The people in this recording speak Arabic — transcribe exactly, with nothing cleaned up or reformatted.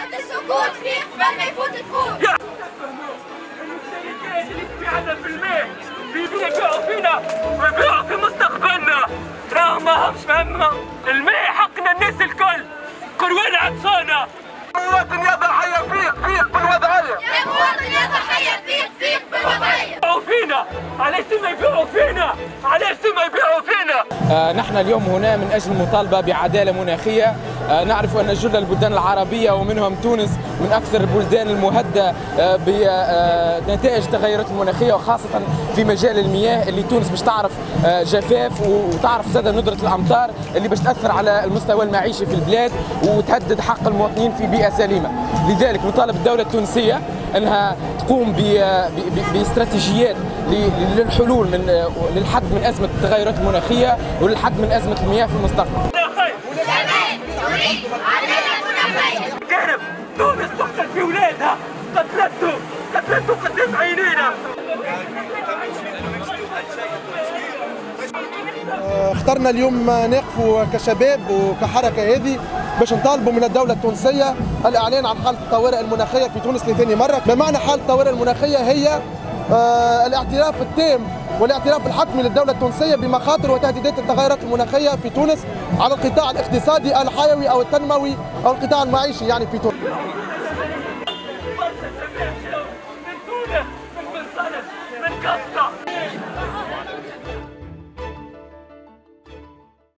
بعد السكوت في قبل ما يفوت تفوت. يا اللي في عنا في الماء بيبيعوا فينا ويبيعوا في مستقبلنا، راهم ما همش مهمة. الماء حقنا الناس الكل، كروان عطشانة. مواطن يا ضحية فيق فيق بالوضعية، يا مواطن يا ضحية فيق فيق بالوضعية. يبيعوا فينا، علاش ما يبيعوا فينا؟ علاش ما يبيعوا فينا؟ آه نحن اليوم هنا من أجل المطالبة بعدالة مناخية. آه نعرف أن جل البلدان العربية ومنهم تونس من أكثر البلدان المهددة آه بنتائج التغيرات المناخية، وخاصة في مجال المياه اللي تونس باش تعرف آه جفاف وتعرف زاد ندرة الأمطار اللي باش تأثر على المستوى المعيشي في البلاد وتهدد حق المواطنين في بيئة سليمة. لذلك نطالب الدولة التونسية أنها تقوم باستراتيجيات للحلول من للحد من أزمة التغيرات المناخية وللحد من أزمة المياه في المستقبل. كهرب تونس تقتل في ولادها، قتلته قتلته قدام عينينا. اخترنا اليوم نقفوا كشباب وكحركة هذه باش نطالبوا من الدولة التونسية الإعلان عن حالة الطوارئ المناخية في تونس لثاني مرة. بمعنى حالة الطوارئ المناخية هي آه الاعتراف التام والاعتراف الحتمي للدولة التونسية بمخاطر وتهديدات التغيرات المناخية في تونس على القطاع الاقتصادي الحيوي أو التنموي أو القطاع المعيشي يعني في تونس. من تونس من تونس من بلصنة من قصة